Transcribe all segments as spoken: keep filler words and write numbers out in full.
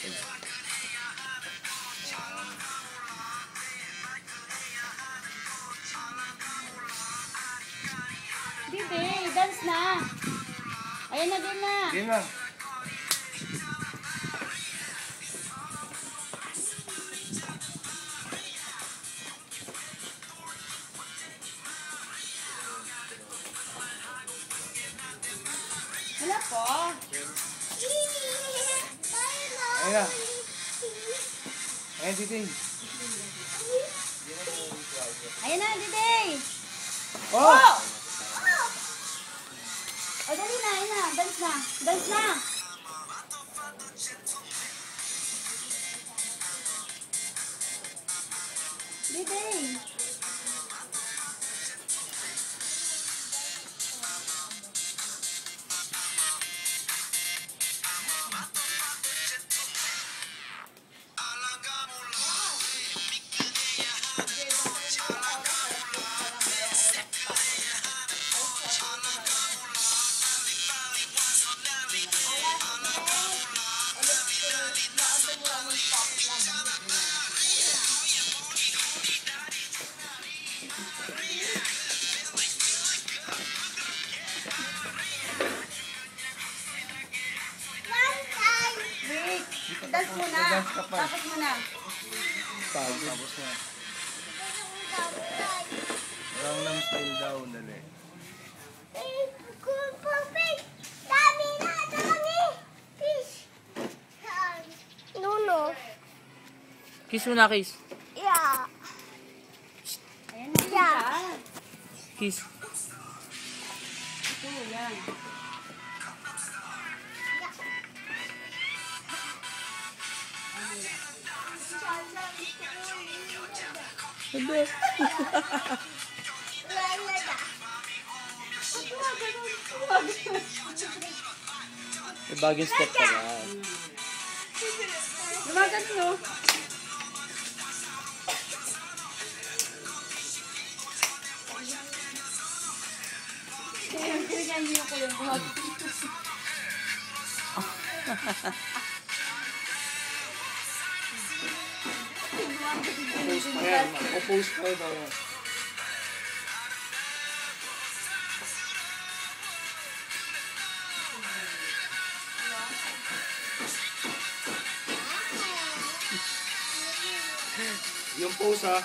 Didi, dance na. Ayan na din na. Game na. Wala po. Ayan na. Ayan, Didi. Ayan na, Didi. Oh! Oh! O, dali na, ayan na. Dance na. Dance na. Didi. Wait, dance muna. Tapos muna. Pagod. Tapos na. Gangnam Style daw, dali. Dami na, dami! Fish! Nuno. Kiss mo na, kiss. Yeah. Ayan na, Yeah. Kiss. ito, yan. May bagong step pa ba? Lumagan nyo. Tingnan niyo ko yung buhag. Post pa yan. Mag-post pa daw yan. Yung pose ha.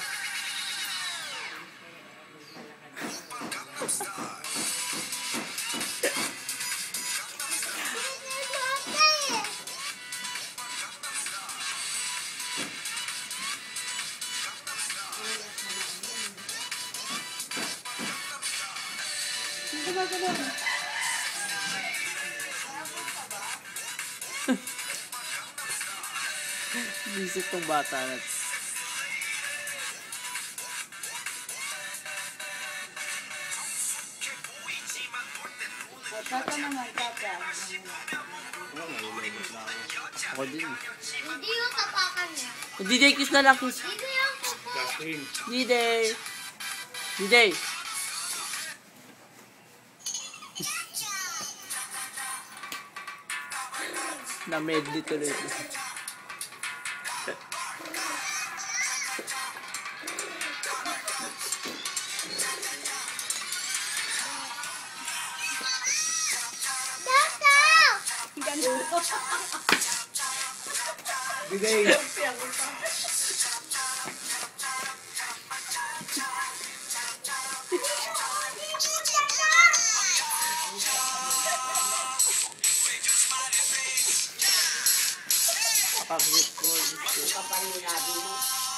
Visit tong bata na. Tata naman, tata. Ako din. Hindi yung tapakan niya. Diday, kiss na lang, kiss. Hindi yung tapakan. Justin. Diday. Diday. Na-medley tuloy ito. Diday. Pag-hit ko. Kapalulabi mo.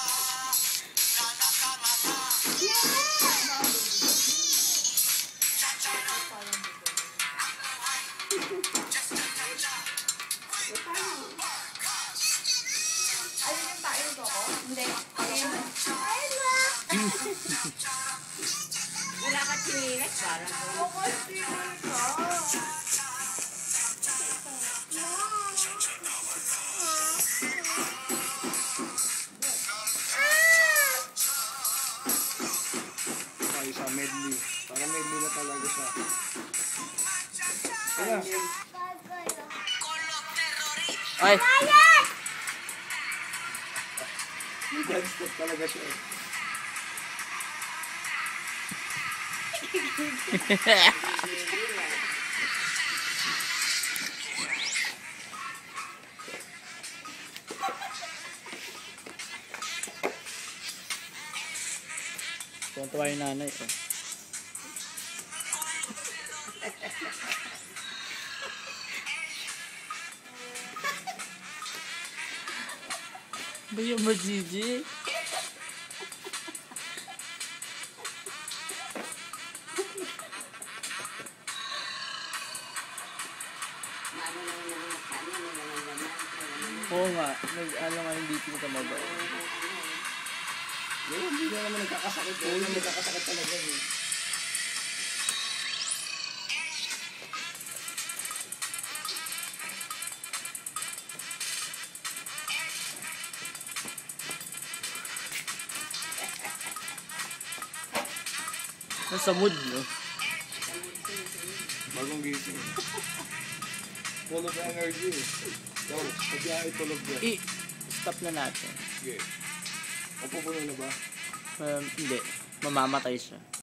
Ayun yung tayo ko ko? Hindi. Wala ka chinilas parang ko. Oo, chinilas ka. Ay, sa medley. Para medley na talaga siya. Kaya. Ay. Quiet! God stop talaga siya. Tuwan-tuwa yung nanay. Oh. Ba yung majiji? Oo nga, nag-ano nga hindi ko mababa. Yun, hindi na naman nagkakasakit. Oo, yung nagkakasakit talaga eh. Nasa mood, no? Bagong gising. Full of energy. Go, pagyahay tulog dyan. I-stop na natin. Sige. Mapupuno na ba? Um, hindi. Mamamatay siya.